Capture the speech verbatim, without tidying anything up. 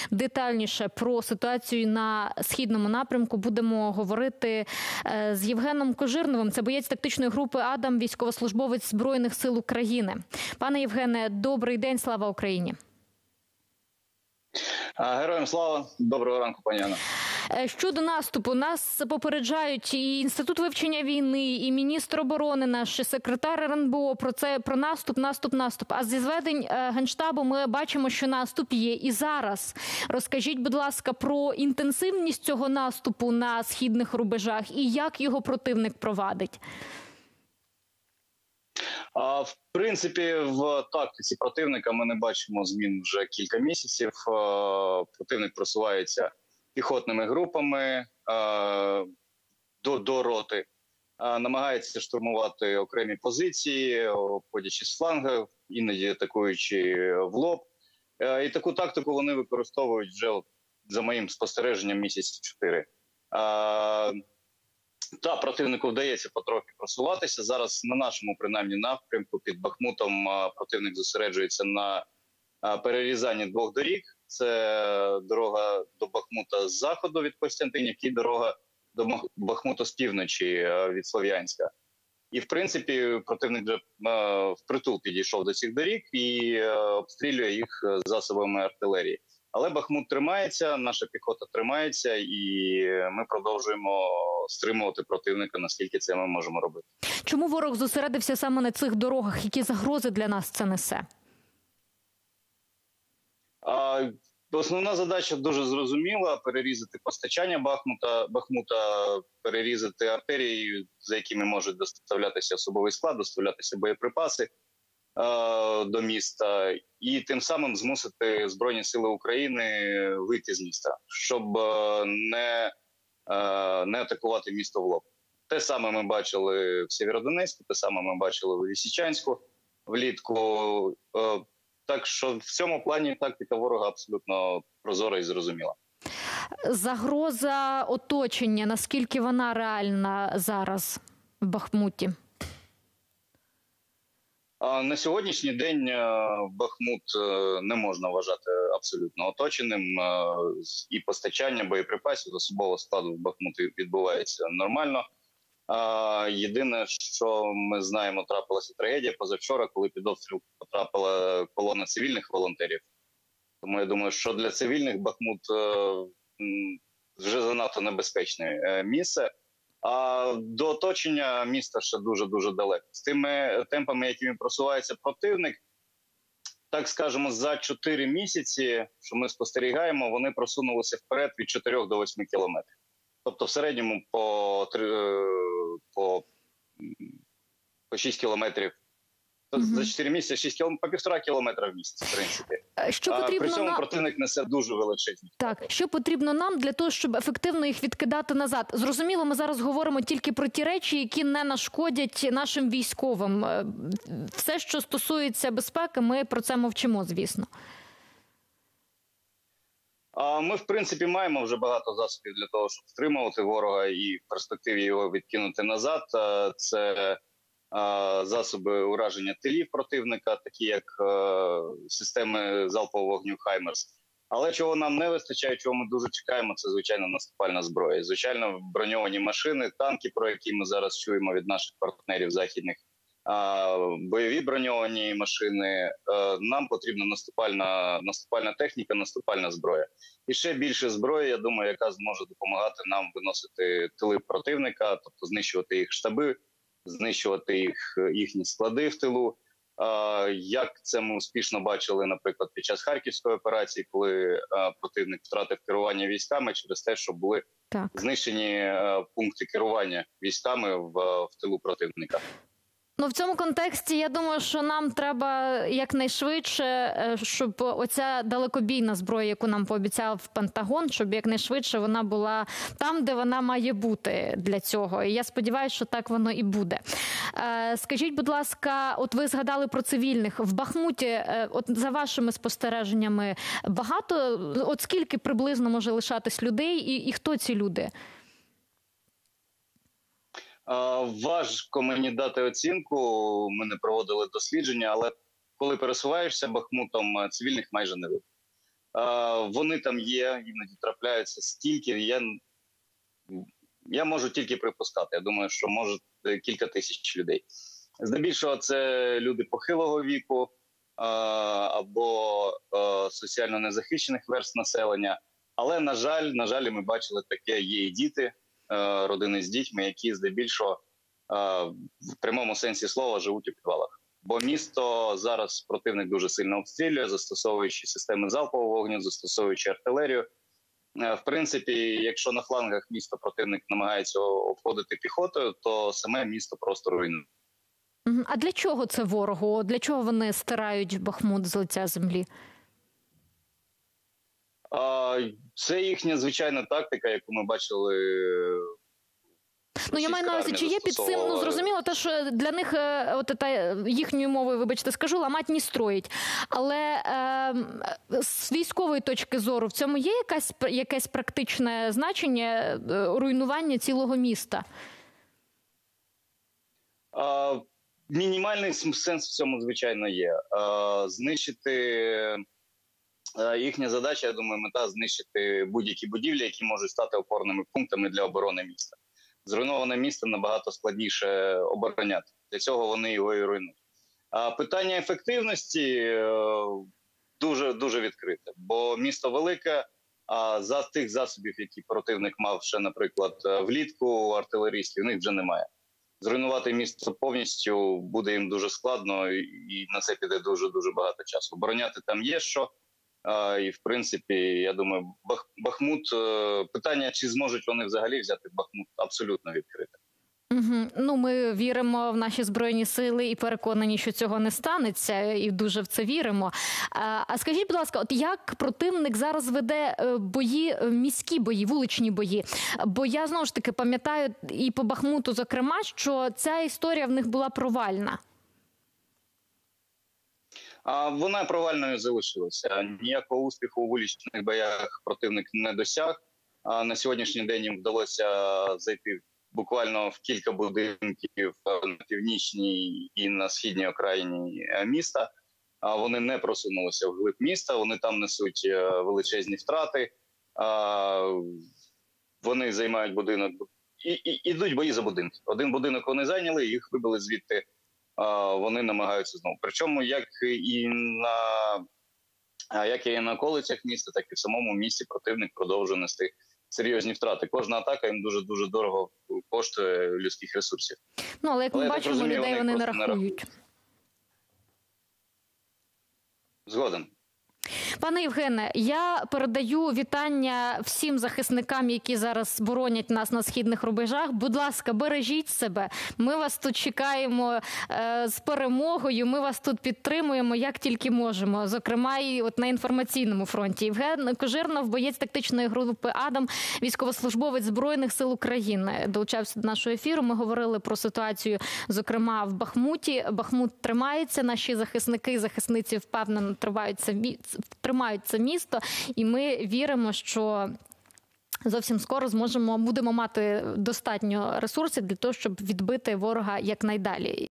детальніше про ситуацію на східному напрямку будемо говорити з Євгеном Кожирновим. Це боєць тактичної групи «Адам», військовослужбовець Збройних сил України. Пане Євгене, добрий день, слава Україні! Героям слава, доброго ранку, пані Анна. Щодо наступу, нас попереджають і Інститут вивчення війни, і міністр оборони наш, і секретар ер ен бе о про це, про наступ, наступ, наступ. А зі зведень Генштабу ми бачимо, що наступ є і зараз. Розкажіть, будь ласка, про інтенсивність цього наступу на східних рубежах і як його противник провадить. А, в принципі, в тактиці противника ми не бачимо змін вже кілька місяців. А, противник просувається піхотними групами а, до, до роти, а, намагається штурмувати окремі позиції, обходячи з флангів, іноді атакуючи в лоб. А, і таку тактику вони використовують вже, за моїм спостереженням, місяці чотири. А, Та, противнику вдається потрохи просуватися. Зараз на нашому, принаймні, напрямку під Бахмутом противник зосереджується на перерізанні двох доріг. Це дорога до Бахмута з заходу від Костянтинівки і дорога до Бахмута з півночі від Слов'янська. І, в принципі, противник вже впритул підійшов до цих доріг і обстрілює їх засобами артилерії. Але Бахмут тримається, наша піхота тримається, і ми продовжуємо стримувати противника, наскільки це ми можемо робити. Чому ворог зосередився саме на цих дорогах? Які загрози для нас це несе? А, основна задача дуже зрозуміла – перерізати постачання Бахмута, Бахмута, перерізати артерії, за якими може доставлятися особовий склад, доставлятися боєприпаси до міста, і тим самим змусити Збройні сили України вийти з міста, щоб не, не атакувати місто в лоб. Те саме ми бачили в Сєвєродонецьку, те саме ми бачили в Лисичанську влітку. Так що в цьому плані тактика ворога абсолютно прозора і зрозуміла. Загроза оточення, наскільки вона реальна зараз в Бахмуті? На сьогоднішній день Бахмут не можна вважати абсолютно оточеним. І постачання боєприпасів, особового складу в Бахмуті відбувається нормально. Єдине, що ми знаємо, трапилася трагедія позавчора, коли під обстріл потрапила колона цивільних волонтерів. Тому я думаю, що для цивільних Бахмут вже занадто небезпечне місце. А до оточення міста ще дуже-дуже далеко. З тими темпами, якими просувається противник, так скажемо, за чотири місяці, що ми спостерігаємо, вони просунулися вперед від чотирьох до восьми кілометрів. Тобто в середньому по, по, по шість кілометрів. Mm-hmm. За чотири місяці шість кілометрів, по півтора кілометра в місяць, в принципі. Що потрібно При цьому нам... противник несе дуже величезні. Так, що потрібно нам для того, щоб ефективно їх відкидати назад? Зрозуміло, ми зараз говоримо тільки про ті речі, які не нашкодять нашим військовим. Все, що стосується безпеки, ми про це мовчимо, звісно. Ми, в принципі, маємо вже багато засобів для того, щоб стримувати ворога і в перспективі його відкинути назад. Це засоби ураження тилів противника, такі як системи залпового вогню «Хаймерс». Але чого нам не вистачає, чого ми дуже чекаємо, це, звичайно, наступальна зброя. Звичайно, броньовані машини, танки, про які ми зараз чуємо від наших партнерів західних, бойові броньовані машини. Нам потрібна наступальна, наступальна техніка, наступальна зброя. І ще більше зброї, я думаю, яка зможе допомагати нам виносити тили противника, тобто знищувати їх штаби, знищувати їх, їхні склади в тилу. Як це ми успішно бачили, наприклад, під час Харківської операції, коли противник втратив керування військами через те, що були так. знищені пункти керування військами в, в тилу противника. Ну, в цьому контексті, я думаю, що нам треба якнайшвидше, щоб оця далекобійна зброя, яку нам пообіцяв Пентагон, щоб якнайшвидше вона була там, де вона має бути для цього. І я сподіваюся, що так воно і буде. Скажіть, будь ласка, от ви згадали про цивільних. В Бахмуті, от за вашими спостереженнями, багато, от скільки приблизно може лишатись людей і, і хто ці люди? Важко мені дати оцінку, ми не проводили дослідження, але коли пересуваєшся Бахмутом, цивільних майже не видно. Вони там є, іноді трапляються стільки. Я, я можу тільки припускати. Я думаю, що може кілька тисяч людей. Здебільшого це люди похилого віку або соціально незахищених верств населення. Але, на жаль, на жаль, ми бачили таке, є і діти, родини з дітьми, які здебільшого в прямому сенсі слова живуть у підвалах. Бо місто зараз противник дуже сильно обстрілює, застосовуючи системи залпового вогню, застосовуючи артилерію. В принципі, якщо на флангах міста противник намагається обходити піхотою, то саме місто просто руйнує. А для чого це ворогу? Для чого вони стирають Бахмут з лиця землі? Це їхня звичайна тактика, яку ми бачили. Ну, я маю на увазі, чи є під цим, ну, зрозуміло, те, що для них, от та, їхньою мовою, вибачте, скажу, ламать не строїть. Але е, з військової точки зору в цьому є якась, якесь практичне значення руйнування цілого міста? А, мінімальний сенс в цьому, звичайно, є. А, знищити... Їхня задача, я думаю, мета – знищити будь-які будівлі, які можуть стати опорними пунктами для оборони міста. Зруйноване місто набагато складніше обороняти. Для цього вони його і руйнують. А питання ефективності дуже, дуже відкрите. Бо місто велике, а за тих засобів, які противник мав ще, наприклад, влітку артилерістів, у них вже немає. Зруйнувати місто повністю буде їм дуже складно, і на це піде дуже-дуже багато часу. Обороняти там є що. І, в принципі, я думаю, Бах, Бахмут, питання, чи зможуть вони взагалі взяти Бахмут, абсолютно відкрите. Угу. Ну, ми віримо в наші Збройні сили і переконані, що цього не станеться, і дуже в це віримо. А, а скажіть, будь ласка, от як противник зараз веде бої, міські бої, вуличні бої? Бо я, знову ж таки, пам'ятаю і по Бахмуту, зокрема, що ця історія в них була провальна. А вона провальною залишилася. Ніякого успіху у вуличних боях противник не досяг. А на сьогоднішній день їм вдалося зайти буквально в кілька будинків на північній і на східній окраїні міста. А вони не просунулися вглиб міста, вони там несуть величезні втрати. А вони займають будинок. І, і ідуть бої за будинки. Один будинок вони зайняли, їх вибили звідти. Вони намагаються знову. Причому як і на, як і на околицях міста, так і в самому місті противник продовжує нести серйозні втрати. Кожна атака їм дуже-дуже дорого коштує людських ресурсів. Ну, але як ми але, бачимо, розумію, людей вони, вони не рахують. Не рахують. Згоден. Пане Євгене, я передаю вітання всім захисникам, які зараз боронять нас на східних рубежах. Будь ласка, бережіть себе. Ми вас тут чекаємо е, з перемогою, ми вас тут підтримуємо, як тільки можемо. Зокрема, і от на інформаційному фронті. Євген Кожирнов, боєць тактичної групи «Адам», військовослужбовець Збройних сил України, долучався до нашого ефіру. Ми говорили про ситуацію, зокрема, в Бахмуті. Бахмут тримається, наші захисники і захисниці впевнено триваються тримають це місто, і ми віримо, що зовсім скоро зможемо, будемо мати достатньо ресурсів для того, щоб відбити ворога якнайдалі.